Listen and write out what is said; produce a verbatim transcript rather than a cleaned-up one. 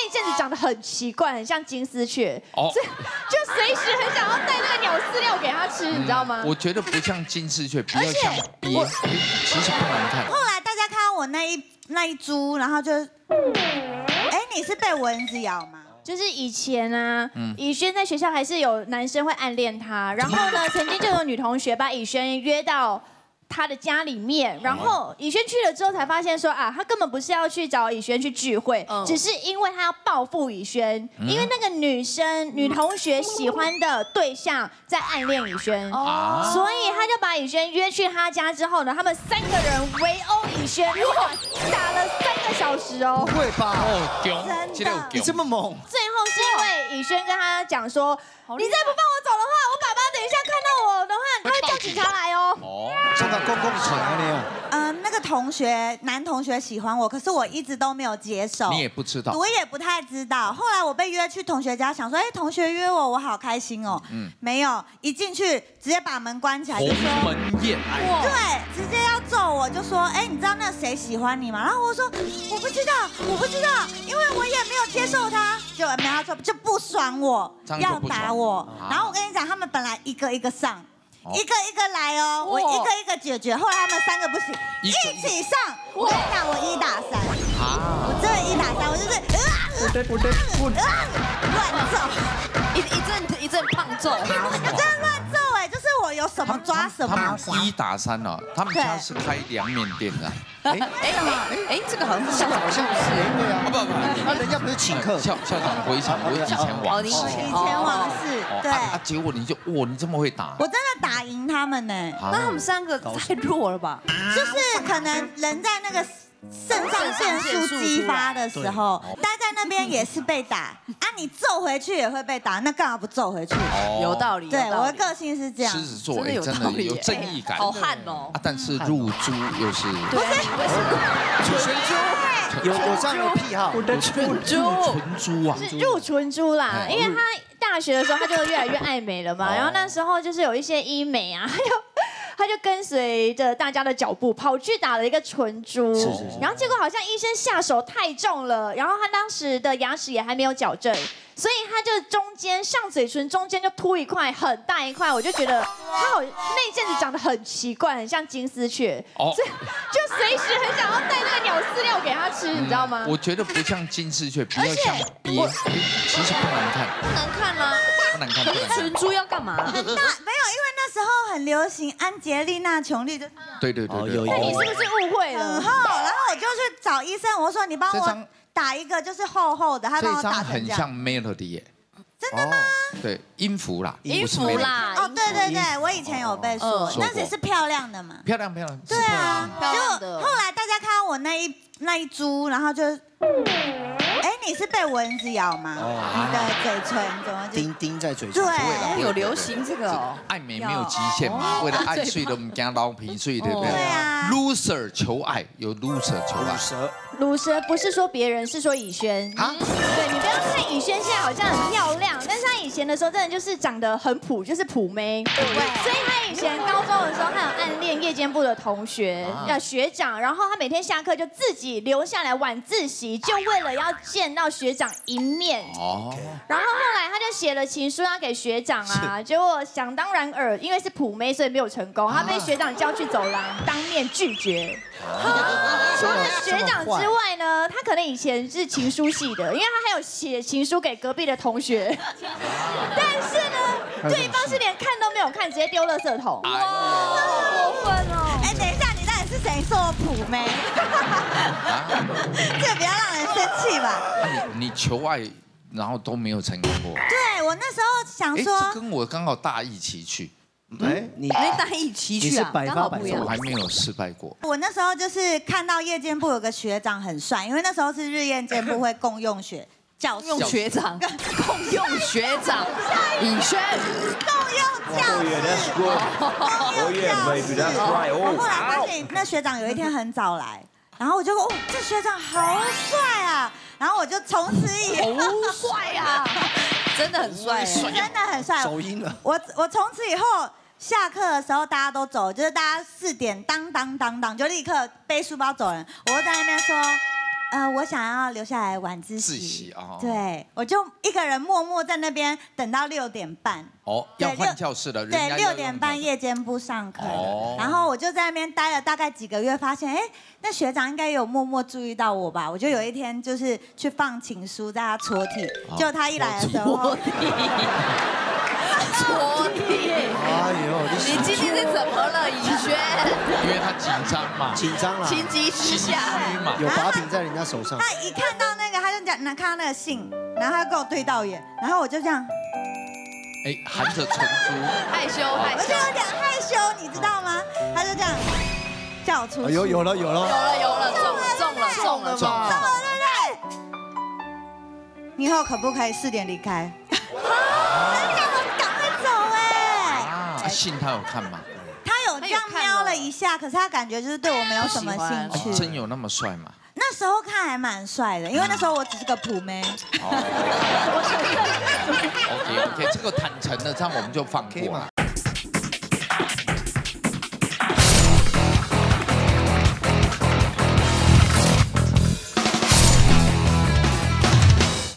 一阵子长得很奇怪，很像金丝雀，哦，就随时很想要带那个鸟饲料给它吃，你知道吗？ 我觉得不像金丝雀，比较像鳖，其实不难看。 后来大家看到我那一那一株，然后就，哎，你是被蚊子咬吗？ 就是以前啊，以轩在学校还是有男生会暗恋她，然后呢，曾经就有女同学把以轩约到他的家里面，然后以轩去了之后才发现说啊，他根本不是要去找以轩去聚会，只是因为他要报复以轩，因为那个女生女同学喜欢的对象在暗恋以轩，所以他就把以轩约去他家之后呢，他们三个人围殴以轩，打了三个小时哦。 不会吧？ 哦， 真的， 你这么猛。 最后是因为以轩跟他讲说，你再不放我走的话，我爸爸等一下看到我的话，他会叫警察来哦。哦， 这个公共场合呢？ 嗯，那个同学男同学喜欢我，可是我一直都没有接受。 你也不知道， 我也不太知道。后来我被约去同学家，想说，哎，同学约我，我好开心哦。嗯，没有，一进去直接把门关起来，就说鸿门宴。 对，直接要揍我，就说，哎，你知道那谁喜欢你吗？然后我说我不知道，我不知道，因为我也没有接受他。就没有他说就不爽我，要打我。然后我跟你讲，他们本来一个一个上。 一个一个来哦，我一个一个解决。后来他们三个不行，一起上。我跟你讲，我一打三，我真的一打三，我就是乱揍， 一一阵一阵胖揍， 真的乱揍哎，就是我有什么抓什么。 他们一打三哦，他们家是开凉面店的。哎哎哎，这个好像好像是对啊， 不不不， 那人家不是请客， 校校长回想我以前往事， 以前往事，对啊，结果你就哇，你这么会打， 我真的打赢他们呢。 那他们三个太弱了吧？ 就是可能人在那个。 肾上腺素激发的时候，待在那边也是被打啊！你揍回去也会被打，那干嘛不揍回去？ 有道理。 对，我的个性是这样。 狮子座哎，真的有正义感， 好悍哦！ 啊，但是入猪又是不是纯猪，有有这样的癖好， 纯猪， 纯猪啊， 是入纯猪啦，因为他大学的时候他就越来越爱美了嘛，然后那时候就是有一些医美啊，还有。 他就跟随着大家的脚步跑去打了一个纯猪，然后结果好像医生下手太重了，然后他当时的牙齿也还没有矫正，所以他就中间上嘴唇中间就凸一块很大一块，我就觉得他好那阵子长得很奇怪，很像金丝雀，哦，所以就随时很想要带那个鸟饲料给他吃，你知道吗？ 我觉得不像金丝雀，比较像鳖，其实不难看， 不难看啦， 不难看。 可是纯猪要干嘛？ 很大，没有，因为那时候很流行安杰丽娜·琼丽，就对对对对， 那你是不是误会了？ 很厚，然后我就去找医生，我说你帮我打一个就是厚厚的，他帮我打成这样。 这张很像 Melody 耶。 真的吗？ 对，音符啦， 音符啦。 哦，对对对，我以前有被说，那也是漂亮的嘛。 漂亮漂亮。 对啊，就后来大家看到我那一那一株，然后就，哎，你是被蚊子咬吗？你的嘴唇怎么钉钉在嘴唇？ 对， 有流行这个哦。 爱美没有极限嘛，为了爱睡的我们讲捞皮睡，对不对？ 对啊。 loser 求爱有 loser 求爱。 鲁蛇不是说别人，是说以轩啊。对你不要看以轩现在好像很漂亮，但是他以前的时候真的就是长得很普，就是普妹。对。所以他以前高中的时候，他有暗恋夜间部的同学，呃学长，然后他每天下课就自己留下来晚自习，就为了要见到学长一面。哦。然后后来他就写了情书要给学长啊，结果想当然尔，因为是普妹，所以没有成功，他被学长叫去走廊当面拒绝。除了学长之外呢，他可能以前是情书系的，因为他还有写情书给隔壁的同学。但是呢，对方是连看都没有看，直接丢垃圾桶。哇，好过分哦！ 哎，等一下，你到底是谁说我普妹？这不要让人生气吧？ 你你求爱，然后都没有成功过。 对我那时候想说， 这跟我刚好大一起去。 哎，你那大一起去啊，刚好不一样。 我还没有失败过。 我那时候就是看到夜间部有个学长很帅，因为那时候是日夜间部会共用学教用学长，共用学长，以轩， 共用教室，共用教室。我后来发现那学长有一天很早来，然后我就说哦，这学长好帅啊，然后我就从此以后帅啊，真的很帅， 真的很帅。 走音了。 我我从此以后。 下课的时候大家都走，就是大家四点当当当当就立刻背书包走人。我就在那边说， 呃，我想要留下来晚自习。 自习啊。 对，我就一个人默默在那边等到六点半。 哦，要换教室了。 对，六点半夜间部上课了。然后我就在那边待了大概几个月，发现哎，那学长应该有默默注意到我吧？我就有一天就是去放情书在他戳屉，结果他一来的时候。 戳屉。戳屉。 哎呦， 你今天是怎么了，以轩？ 因为他紧张嘛， 紧张了， 情急之下嘛， 有把柄在人家手上。 他一看到那个，他就讲，看到那个信，然后他就跟我对到眼，然后我就这样， 哎，含着唇珠， 害羞害羞， 我就有点害羞，你知道吗？他就这样叫我出去。 有有了有了有了有了，中了中了中了中了， 中了，对不对？你以后可不可以四点离开？ 信他有看吗？ 他有这样瞄了一下，可是他感觉就是对我没有什么兴趣。 真有那么帅吗？ 那时候看还蛮帅的，因为那时候我只是个普妹。 OK OK， 这个坦诚的，这样我们就放过了。